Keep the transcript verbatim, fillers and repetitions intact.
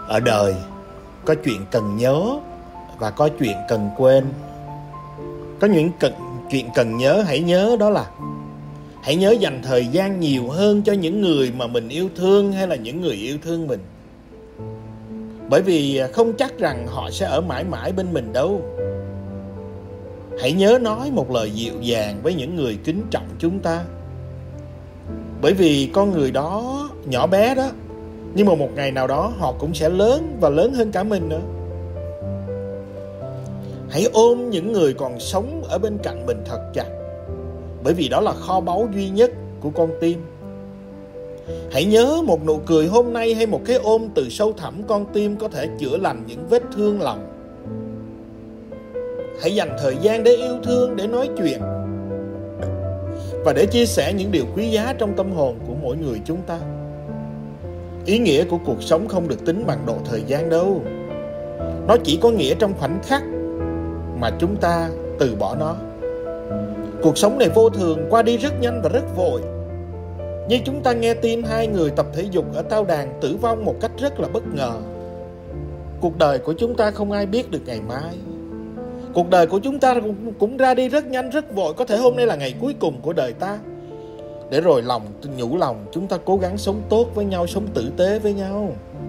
Ở đời có chuyện cần nhớ và có chuyện cần quên. Có những cần, chuyện cần nhớ, hãy nhớ đó là hãy nhớ dành thời gian nhiều hơn cho những người mà mình yêu thương hay là những người yêu thương mình. Bởi vì không chắc rằng họ sẽ ở mãi mãi bên mình đâu. Hãy nhớ nói một lời dịu dàng với những người kính trọng chúng ta. Bởi vì con người đó nhỏ bé đó, nhưng mà một ngày nào đó họ cũng sẽ lớn và lớn hơn cả mình nữa. Hãy ôm những người còn sống ở bên cạnh mình thật chặt, bởi vì đó là kho báu duy nhất của con tim. Hãy nhớ một nụ cười hôm nay hay một cái ôm từ sâu thẳm con tim có thể chữa lành những vết thương lòng. Hãy dành thời gian để yêu thương, để nói chuyện và để chia sẻ những điều quý giá trong tâm hồn của mỗi người chúng ta. Ý nghĩa của cuộc sống không được tính bằng độ thời gian đâu. Nó chỉ có nghĩa trong khoảnh khắc mà chúng ta từ bỏ nó. Cuộc sống này vô thường, qua đi rất nhanh và rất vội. Như chúng ta nghe tin hai người tập thể dục ở Tao Đàn tử vong một cách rất là bất ngờ. Cuộc đời của chúng ta không ai biết được ngày mai. Cuộc đời của chúng ta cũng, cũng ra đi rất nhanh, rất vội. Có thể hôm nay là ngày cuối cùng của đời ta. Để rồi lòng, nhủ lòng chúng ta cố gắng sống tốt với nhau, sống tử tế với nhau.